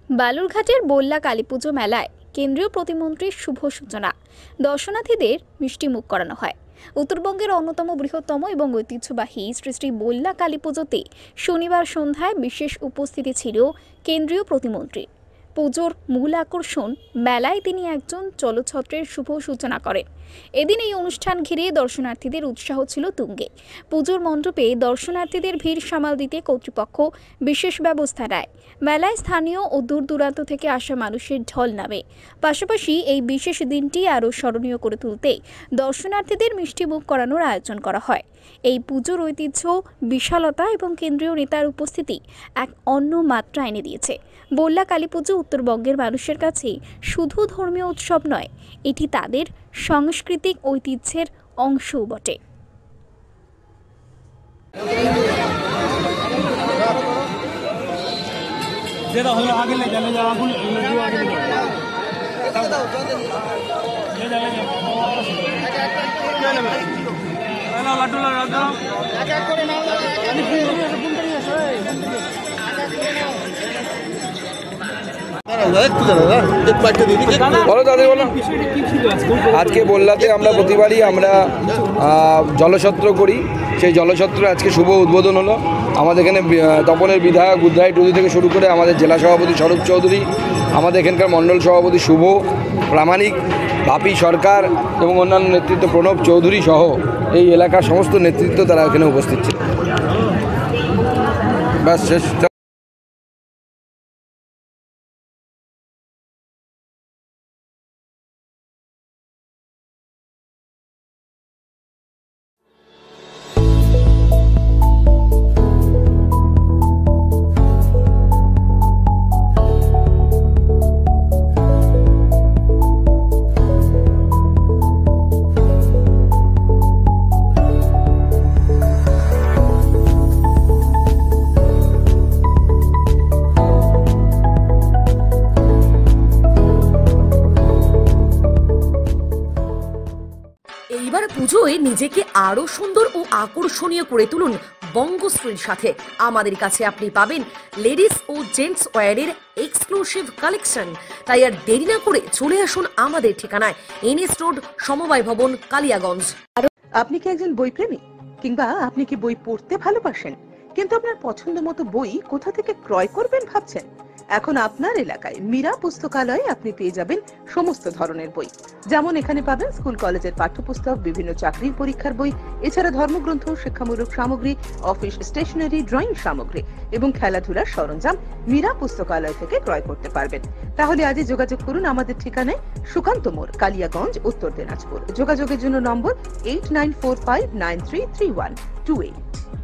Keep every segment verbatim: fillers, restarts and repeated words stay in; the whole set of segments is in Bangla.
বালুরঘাটের বল্লা কালীপুজো মেলায় কেন্দ্রীয় প্রতিমন্ত্রীর শুভ সূচনা। দর্শনার্থীদের মিষ্টিমুখ করানো হয়। উত্তরবঙ্গের অন্যতম বৃহত্তম এবং ঐতিহ্যবাহী শ্রী শ্রী বল্লা কালীপুজোতে শনিবার সন্ধ্যায় বিশেষ উপস্থিতি ছিল কেন্দ্রীয় প্রতিমন্ত্রী। পুজোর মূল আকর্ষণ মেলায় তিনি একজন চলচ্চিত্রের শুভ সূচনা করেন। এদিন এই অনুষ্ঠান ঘিরে দর্শনার্থীদের উৎসাহ ছিল তুঙ্গে। পুজোর মণ্ডপে দর্শনার্থীদের ভিড় সামাল দিতে কর্তৃপক্ষ বিশেষ ব্যবস্থা নেয়। মেলায় স্থানীয় ও দূর দূরান্ত থেকে আসা মানুষের ঢল নামে। পাশাপাশি এই বিশেষ দিনটি আরও স্মরণীয় করে তুলতে দর্শনার্থীদের মিষ্টিমুখ করানোর আয়োজন করা হয়। এই পুজোর ঐতিহ্য, বিশালতা এবং কেন্দ্রীয় নেতার উপস্থিতি এক অন্য মাত্রা এনে দিয়েছে। বল্লা কালীপুজো উত্তরবঙ্গের মানুষের কাছে শুধু ধর্মীয় উৎসব নয়, এটি তাদের সাংস্কৃতিক ঐতিহ্যের অংশও বটে। আজকে বল্লাতে আমরা প্রতিবারই আমরা জলছত্র করি। সেই জলছত্র আজকে শুভ উদ্বোধন হলো। আমাদের এখানে তপনের বিধায়ক বুদ্ধাই টুদু থেকে শুরু করে আমাদের জেলা সভাপতি স্বরূপ চৌধুরী, আমাদের এখানকার মণ্ডল সভাপতি শুভ প্রামাণিক, বাপি সরকার এবং অন্যান্য নেতৃত্ব প্রণব চৌধুরী সহ এই এলাকার সমস্ত নেতৃত্ব তারা এখানে উপস্থিত ছিল। ব্যাস শেষ। এইবার পুজোয় নিজেকে আরো সুন্দর ও আকর্ষণীয় করে তুলুন বঙ্গশ্রীর সাথে। আমাদের কাছে আপনি পাবেন লেডিস ও জেন্টস ওয়্যারের এক্সক্লুসিভ কালেকশন। তাই আর দেরি না করে চলে আসুন আমাদের ঠিকানায়, এনএস রোড, সমবায় ভবন, কালিয়াগঞ্জ। আপনি কি একজন বই প্রেমী, কিংবা আপনি কি বই পড়তে ভালোবাসেন কিন্তু আপনার পছন্দ মতো বই কোথা থেকে ক্রয় করবেন ভাবছেন? এখন আপনার এলাকায় মীরা পুস্তকালয়ে আপনি পেয়ে যাবেন সমস্ত ধরনের বই। যেমন এখানে পাবেন স্কুল কলেজের পাঠ্যপুস্তক, বিভিন্ন চাকরির পরীক্ষার বই, এছাড়া ধর্মগ্রন্থ, শিক্ষামূলক সামগ্রী, অফিস স্টেশনারি, ড্রয়িং সামগ্রী এবং খেলাধুলার সরঞ্জাম মীরা পুস্তকালয় থেকে ক্রয় করতে পারবেন। তাহলে আজই যোগাযোগ করুন আমাদের ঠিকানায়, সুকান্ত মোড়, কালিয়াগঞ্জ, উত্তর দিনাজপুর। যোগাযোগের জন্য number eight nine four five nine three three one two eight.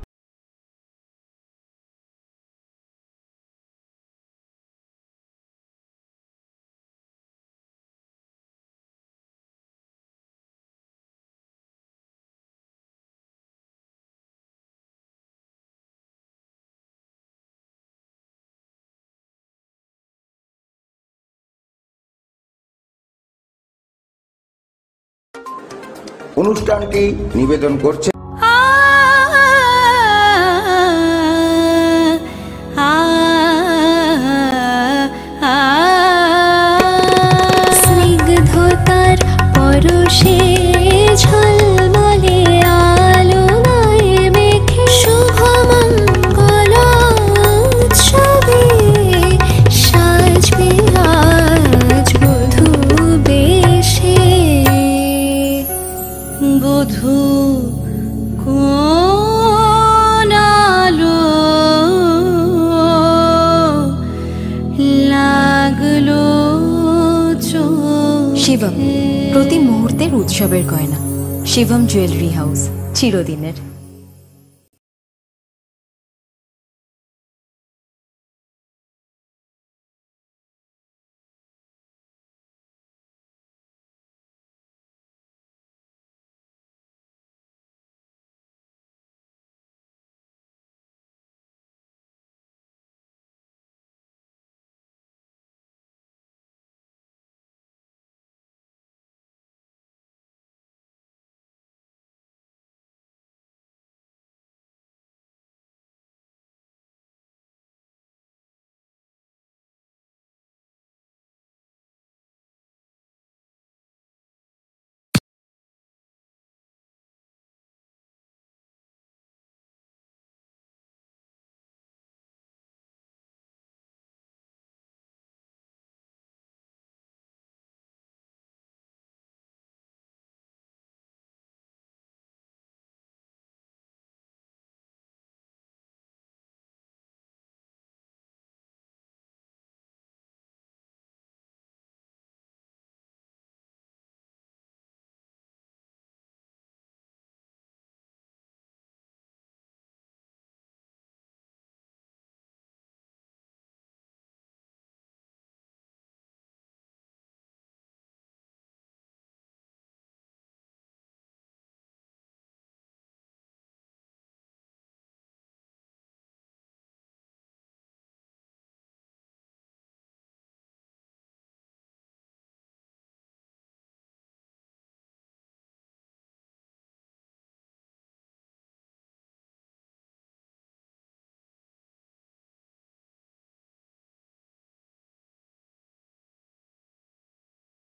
অনুষ্ঠানটি নিবেদন করছে স্নিগ্ধতার পরশে ঝলমলে আলোয় মেখে শুভমঙ্গল উৎসবে সাজবে আজ বধূ বেশে। বধূ কোন আলো লাগলো শিবম, প্রতি মুহূর্তের উৎসবের গয়না। শিবম জুয়েলারি হাউস, চিরদিনের।